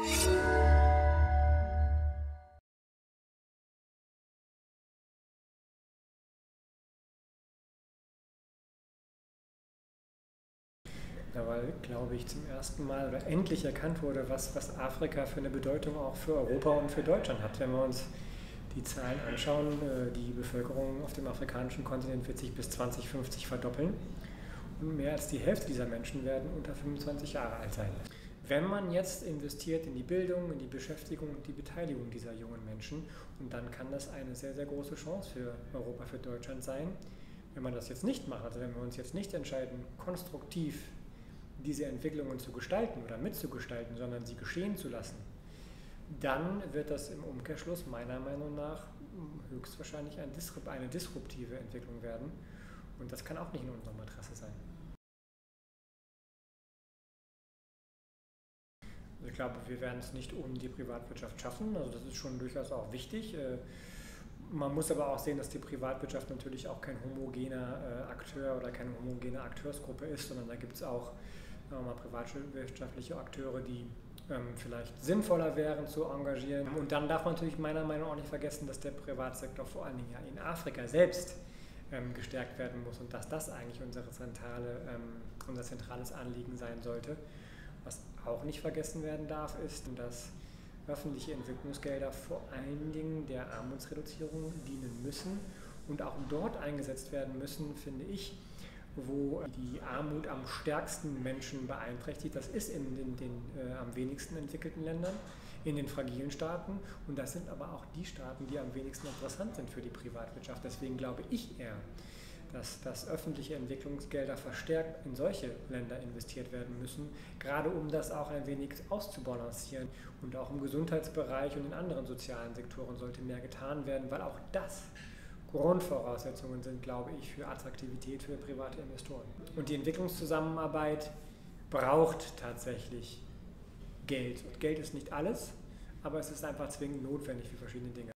Ja, weil, glaube ich, zum ersten Mal oder endlich erkannt wurde, was Afrika für eine Bedeutung auch für Europa und für Deutschland hat. Wenn wir uns die Zahlen anschauen, die Bevölkerung auf dem afrikanischen Kontinent wird sich bis 2050 verdoppeln und mehr als die Hälfte dieser Menschen werden unter 25 Jahre alt sein. Wenn man jetzt investiert in die Bildung, in die Beschäftigung und die Beteiligung dieser jungen Menschen, und dann kann das eine sehr, sehr große Chance für Europa, für Deutschland sein. Wenn man das jetzt nicht macht, also wenn wir uns jetzt nicht entscheiden, konstruktiv diese Entwicklungen zu gestalten oder mitzugestalten, sondern sie geschehen zu lassen, dann wird das im Umkehrschluss meiner Meinung nach höchstwahrscheinlich eine disruptive Entwicklung werden. Und das kann auch nicht in unserem Interesse sein. Also ich glaube, wir werden es nicht ohne die Privatwirtschaft schaffen. Also das ist schon durchaus auch wichtig. Man muss aber auch sehen, dass die Privatwirtschaft natürlich auch kein homogener Akteur oder keine homogene Akteursgruppe ist, sondern da gibt es auch privatwirtschaftliche Akteure, die vielleicht sinnvoller wären zu engagieren. Und dann darf man natürlich meiner Meinung nach auch nicht vergessen, dass der Privatsektor vor allen Dingen ja in Afrika selbst gestärkt werden muss und dass das eigentlich unser zentrales Anliegen sein sollte. Was auch nicht vergessen werden darf, ist, dass öffentliche Entwicklungsgelder vor allen Dingen der Armutsreduzierung dienen müssen und auch dort eingesetzt werden müssen, finde ich, wo die Armut am stärksten Menschen beeinträchtigt. Das ist in den am wenigsten entwickelten Ländern, in den fragilen Staaten, und das sind aber auch die Staaten, die am wenigsten interessant sind für die Privatwirtschaft. Deswegen glaube ich eher, dass öffentliche Entwicklungsgelder verstärkt in solche Länder investiert werden müssen, gerade um das auch ein wenig auszubalancieren. Und auch im Gesundheitsbereich und in anderen sozialen Sektoren sollte mehr getan werden, weil auch das Grundvoraussetzungen sind, glaube ich, für Attraktivität für private Investoren. Und die Entwicklungszusammenarbeit braucht tatsächlich Geld. Und Geld ist nicht alles, aber es ist einfach zwingend notwendig für verschiedene Dinge.